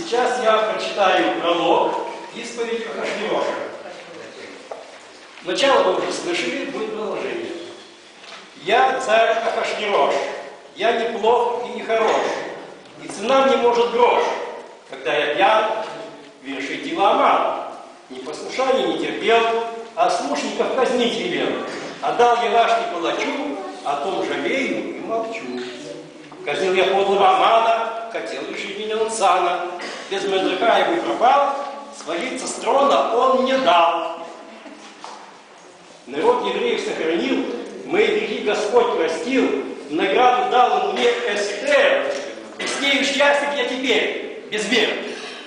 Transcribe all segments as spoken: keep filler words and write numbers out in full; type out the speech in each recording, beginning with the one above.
Сейчас я прочитаю пролог «Исповедь Ахашвироша». Начало вы уже слышали, будет продолжение. «Я царь Ахашвирош, я не плох и не хорош, и цена мне может грош, когда я пьян, вершить дела мало, непослушание не терпел, а слушников казнить велел, отдал я рашки палачу, о том жалею и молчу. Казнил я подлого Амана, хотел лишить меня он сана, без мудрака я бы пропал, свалиться с трона он мне дал. Народ евреев сохранил, мои грехи Господь простил, награду дал он мне Эстер, и с нею счастлив я теперь, без веры».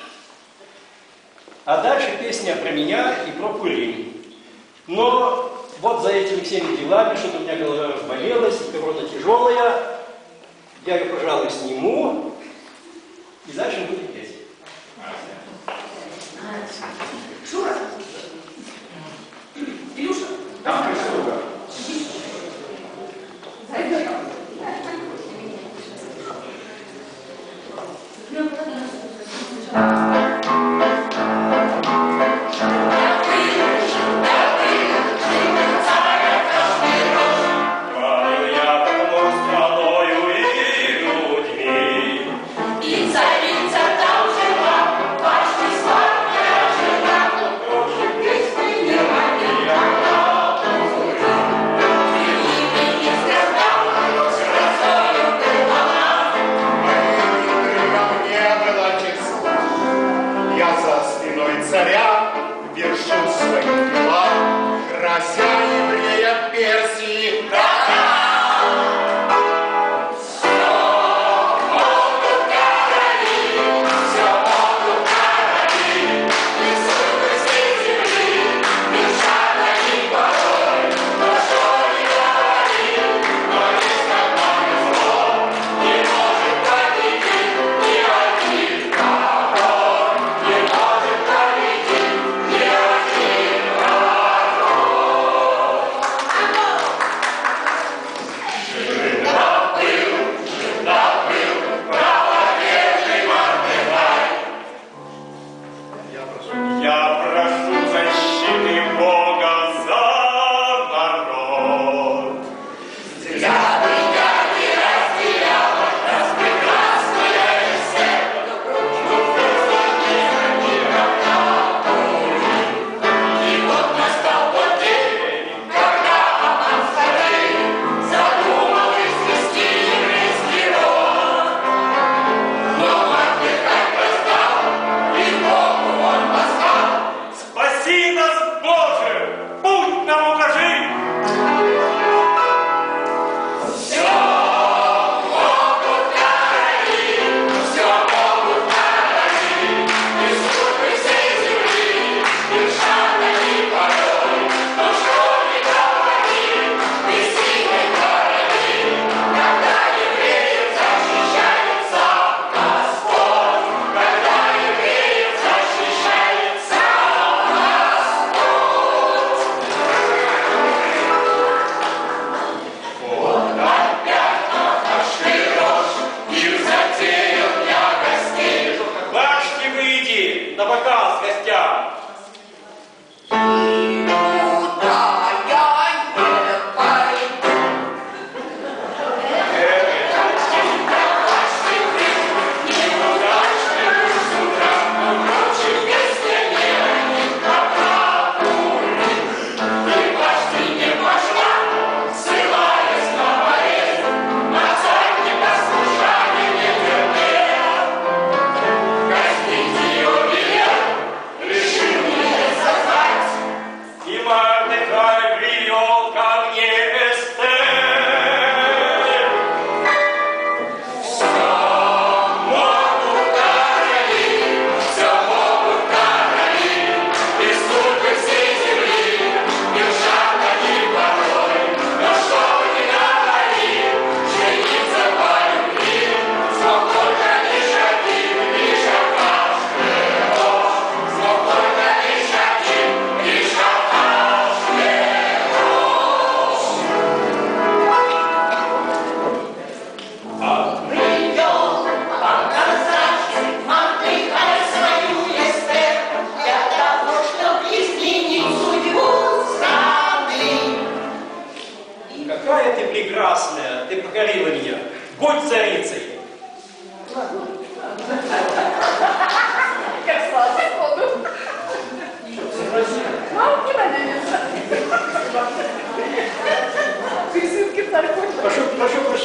А дальше песня про меня и про Пурим. Но вот за этими всеми делами, что-то у меня голова разболелась, и корона тяжелая, я ее, пожалуй, сниму, и дальше будем петь. Шура! Илюша! Там Шура. Зайди. Не было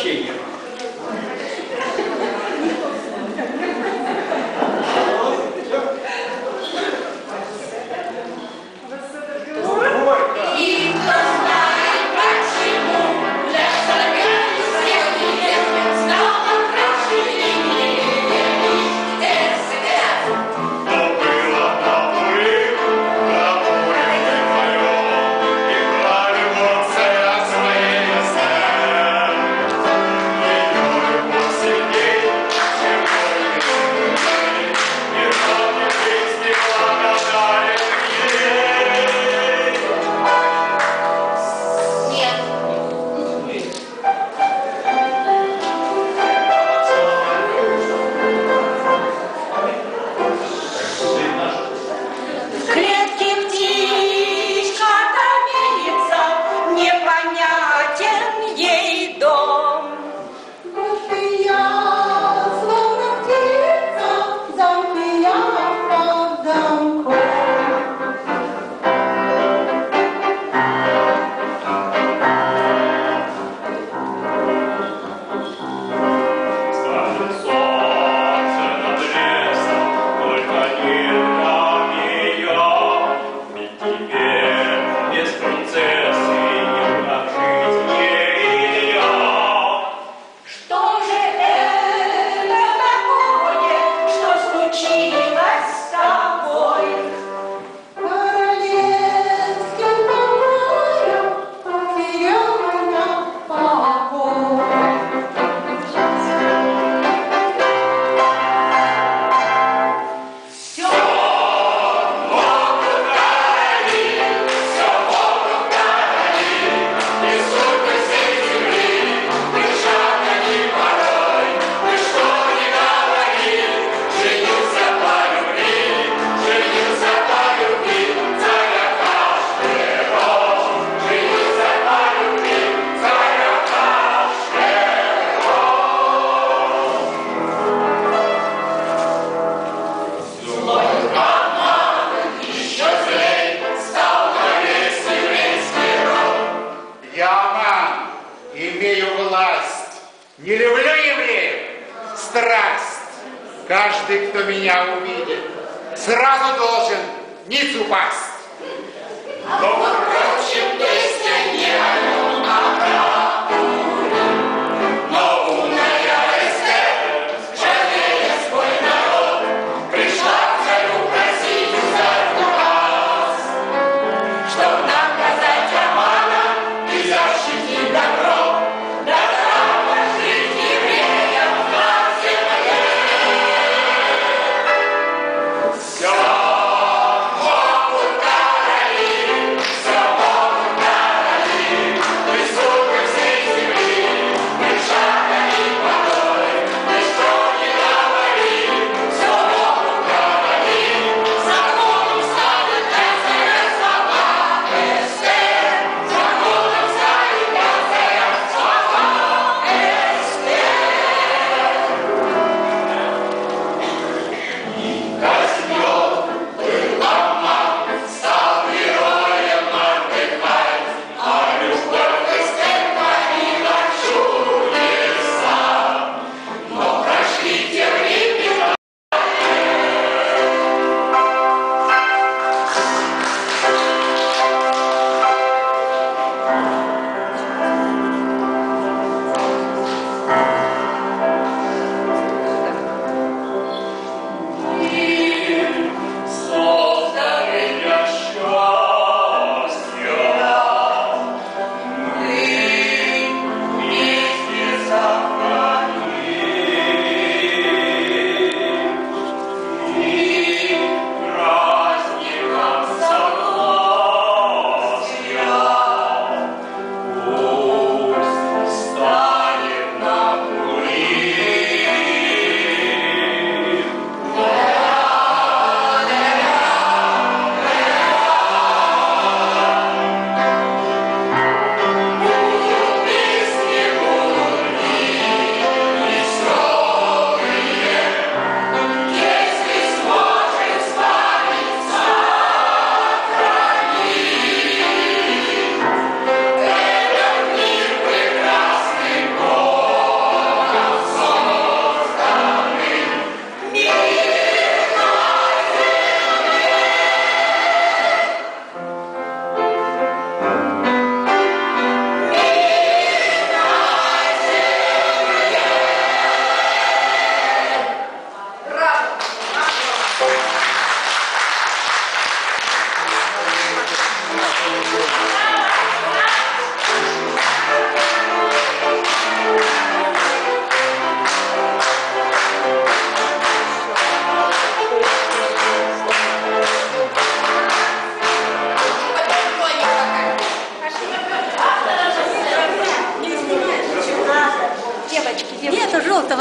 прощения. Каждый, кто меня увидит, сразу должен ниц упасть. Но, впрочем, песня не о нем, а про Уру. Но умная Эстер, жалея свой народ, пришла к царю просить за указ, чтоб наказать обманом и защитить добро, да право жить евреям в глазе моей. Все могут короли, все могут короли,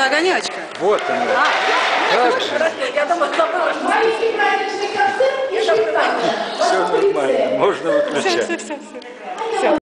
была огонечка. Вот она. А, Как же? я думала, забыла. Маленький праздничный концерт и шептание. Все нормально, можно Все, выключать. все, все, все.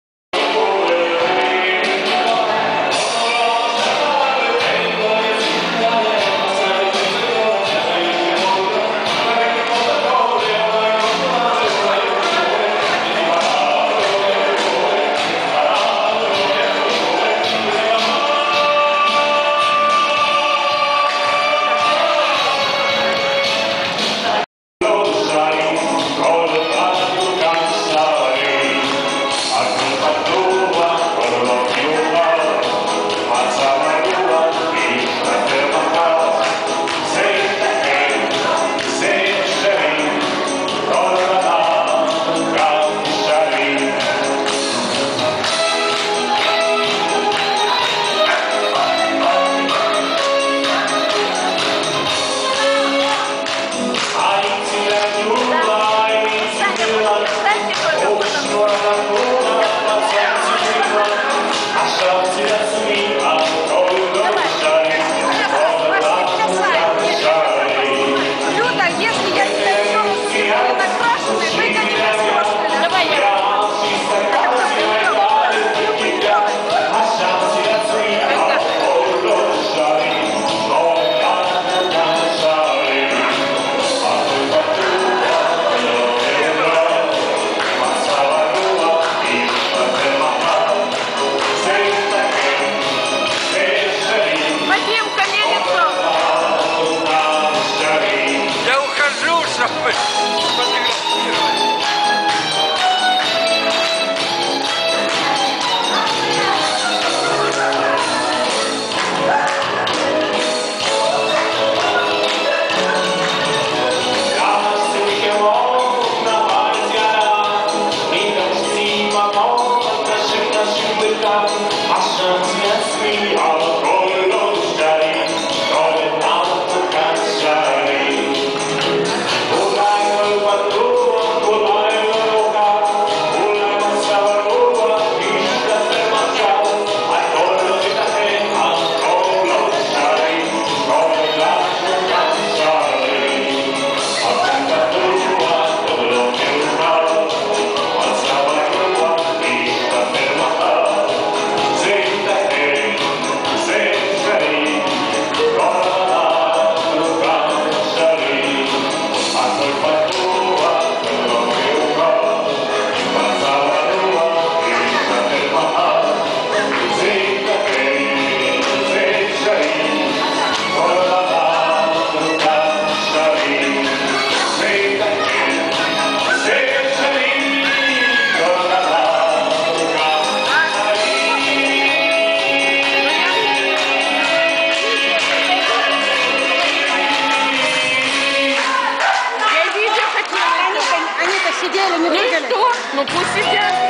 Сидели, не прыгали. Ну пусть сидят.